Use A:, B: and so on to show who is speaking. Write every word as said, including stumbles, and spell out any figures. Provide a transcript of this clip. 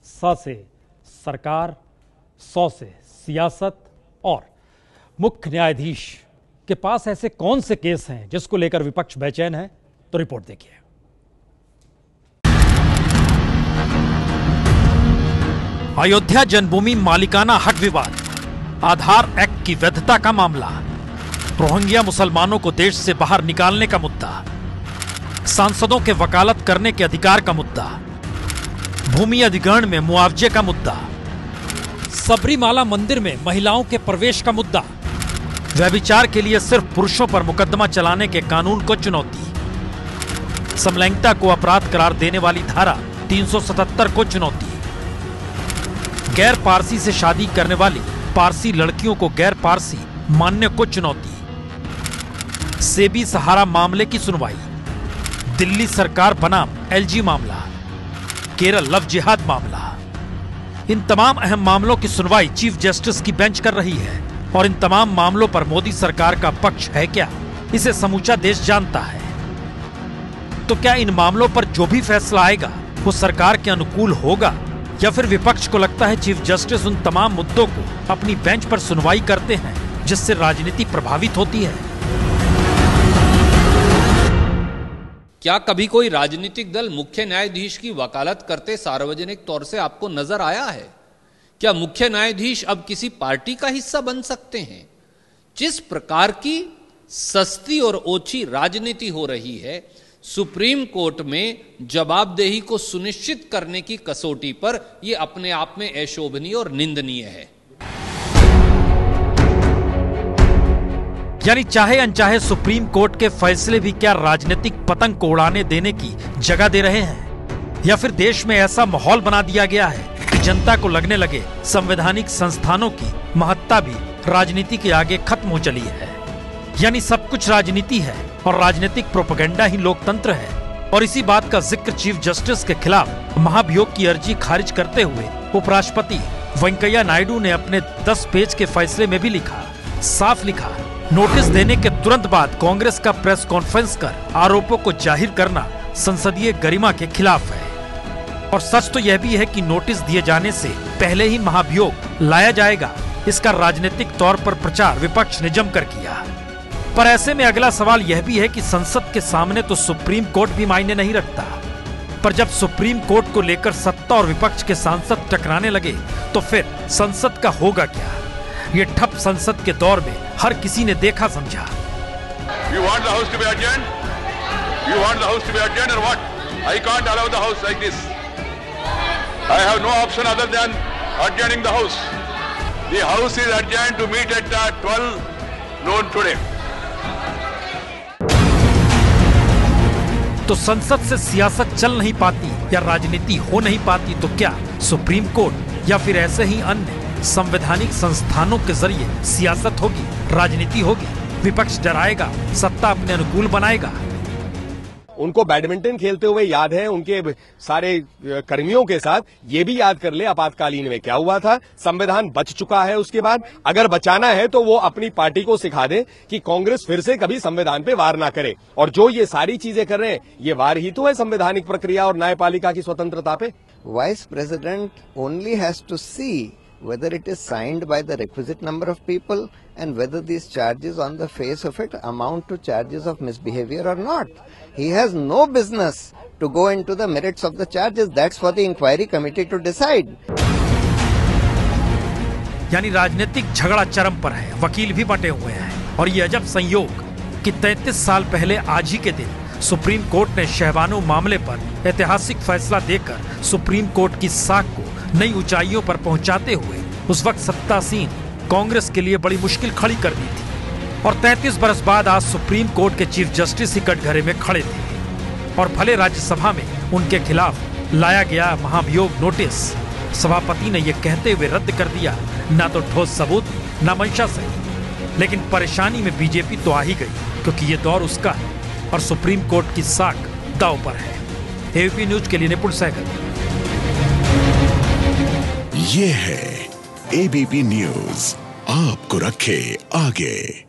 A: स से सरकार, सौ से सियासत और मुख्य न्यायाधीश के पास ऐसे कौन से केस हैं जिसको लेकर विपक्ष बेचैन है? तो रिपोर्ट देखिए। अयोध्या जन्मभूमि मालिकाना हक विवाद, आधार एक्ट की वैधता का मामला, रोहिंग्या मुसलमानों को देश से बाहर निकालने का मुद्दा, सांसदों के वकालत करने के अधिकार का मुद्दा, भूमि अधिग्रहण में मुआवजे का मुद्दा, सबरीमाला मंदिर में महिलाओं के प्रवेश का मुद्दा, व्यभिचार के लिए सिर्फ पुरुषों पर मुकदमा चलाने के कानून को चुनौती, समलैंगिकता को अपराध करार देने वाली धारा तीन सौ सतहत्तर को चुनौती, गैर पारसी से शादी करने वाली पारसी लड़कियों को गैर पारसी मानने को चुनौती, सेबी सहारा मामले की सुनवाई, दिल्ली सरकार बनाम एलजी मामला, केरल लव जिहाद मामला। इन तमाम अहम मामलों की सुनवाई चीफ जस्टिस की बेंच कर रही है और इन तमाम मामलों पर मोदी सरकार का पक्ष है क्या, इसे समूचा देश जानता है। तो क्या इन मामलों पर जो भी फैसला आएगा वो सरकार के अनुकूल होगा, या फिर विपक्ष को लगता है चीफ जस्टिस उन तमाम मुद्दों को अपनी बेंच पर सुनवाई करते हैं जिससे राजनीति प्रभावित होती है?
B: क्या कभी कोई राजनीतिक दल मुख्य न्यायाधीश की वकालत करते सार्वजनिक तौर से आपको नजर आया है? क्या मुख्य न्यायाधीश अब किसी पार्टी का हिस्सा बन सकते हैं? जिस प्रकार की सस्ती और ओछी राजनीति हो रही है, सुप्रीम कोर्ट में जवाबदेही को सुनिश्चित करने की कसौटी पर यह अपने आप में अशोभनीय और निंदनीय है।
A: यानी चाहे अनचाहे सुप्रीम कोर्ट के फैसले भी क्या राजनीतिक पतंग को उड़ाने देने की जगह दे रहे हैं, या फिर देश में ऐसा माहौल बना दिया गया है कि जनता को लगने लगे संवैधानिक संस्थानों की महत्ता भी राजनीति के आगे खत्म हो चली है। यानी सब कुछ राजनीति है और राजनीतिक प्रोपेगेंडा ही लोकतंत्र है। और इसी बात का जिक्र चीफ जस्टिस के खिलाफ महाभियोग की अर्जी खारिज करते हुए उपराष्ट्रपति वेंकैया नायडू ने अपने दस पेज के फैसले में भी लिखा, साफ लिखा, नोटिस देने के तुरंत बाद कांग्रेस का प्रेस कॉन्फ्रेंस कर आरोपों को जाहिर करना संसदीय गरिमा के खिलाफ है। और सच तो यह भी है कि नोटिस दिए जाने से पहले ही महाभियोग लाया जाएगा, इसका राजनीतिक तौर पर प्रचार विपक्ष ने जमकर किया। पर ऐसे में अगला सवाल यह भी है कि संसद के सामने तो सुप्रीम कोर्ट भी मायने नहीं रखता, पर जब सुप्रीम कोर्ट को लेकर सत्ता और विपक्ष के सांसद टकराने लगे तो फिर संसद का होगा क्या? ये ठप संसद के दौर में हर किसी ने देखा समझा।
C: You want the house to be adjourned? You want the house to be adjourned or what? I can't allow the house like this. I have no option other than adjourning the house. The house is adjourned to meet at uh, twelve noon today.
A: तो संसद से सियासत चल नहीं पाती या राजनीति हो नहीं पाती तो क्या सुप्रीम कोर्ट या फिर ऐसे ही अन्य संवैधानिक संस्थानों के जरिए सियासत होगी, राजनीति होगी? विपक्ष डराएगा, सत्ता अपने अनुकूल बनाएगा।
D: उनको बैडमिंटन खेलते हुए याद है, उनके सारे कर्मियों के साथ ये भी याद कर ले आपातकालीन में क्या हुआ था। संविधान बच चुका है, उसके बाद अगर बचाना है तो वो अपनी पार्टी को सिखा दे कि कांग्रेस फिर से कभी संविधान पे वार ना करे। और जो ये सारी चीजें कर रहे हैं, ये वार ही तो है संवैधानिक प्रक्रिया और न्यायपालिका की स्वतंत्रता पे।
E: Vice president only has to see whether it is signed by the requisite number of people and whether these charges on the face of it amount to charges of misbehavior or not. He has no business to go into the merits of the charges. That's for the inquiry committee to decide.
A: यानी राजनीतिक झगड़ा चरम पर है, वकील भी बटे हुए हैं। और ये अजब संयोग कि तैंतीस साल पहले आज ही के दिन सुप्रीम कोर्ट ने शहबानो मामले पर ऐतिहासिक फैसला देकर सुप्रीम कोर्ट की साख को नई ऊंचाइयों पर पहुंचाते हुए उस वक्त सत्तासीन कांग्रेस के लिए बड़ी मुश्किल खड़ी कर दी थी। और तैंतीस बरस बाद आज सुप्रीम कोर्ट के चीफ जस्टिस ही कटघरे में खड़े थे और भले राज्यसभा में उनके खिलाफ लाया गया महाभियोग नोटिस सभापति ने यह कहते हुए रद्द कर दिया, ना तो ठोस सबूत ना मंशा सही। लेकिन परेशानी में बीजेपी तो आ ही गई, क्योंकि ये दौर उसका है और सुप्रीम कोर्ट की साख दांव पर है। एबीपी न्यूज के लिए निपुण सहगल।
F: ये है एबीपी न्यूज, आपको रखे आगे।